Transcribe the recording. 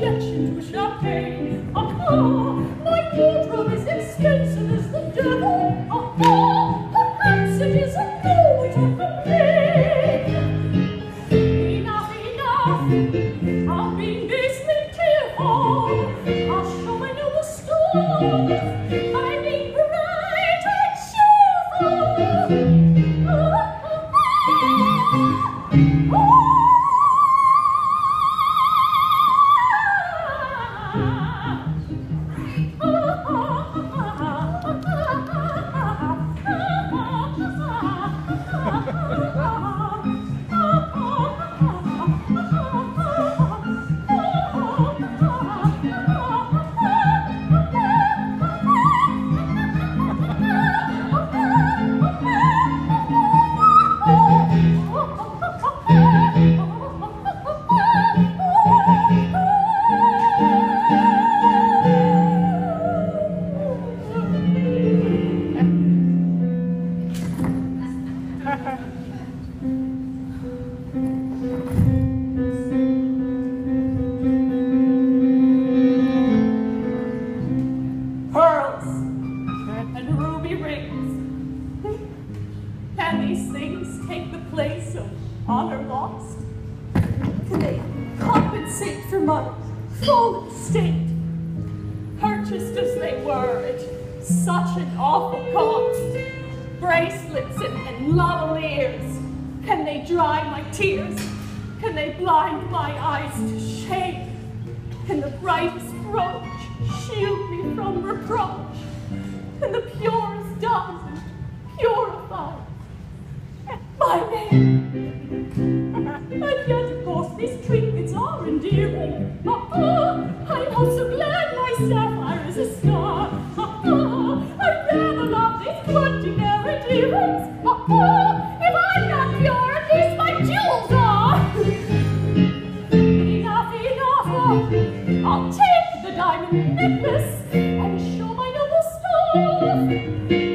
objection to champagne. My wardrobe is expensive as the devil. Perhaps it is a no to complain. Enough. I've been beastly tearful. I'll show my noble store. I've been bright and cheerful. Tears, can they blind my eyes to shame? Can the brightest brooch shield me from reproach? Can the purest diamond purify my name? And yet, of course, these trinkets are endearing. I'm oh so glad my sapphire is a star. I'd rather love these ordinary dearings. If I'm not pure, at least my jewels are. Enough. I'll take the diamond necklace and show my noble stuff.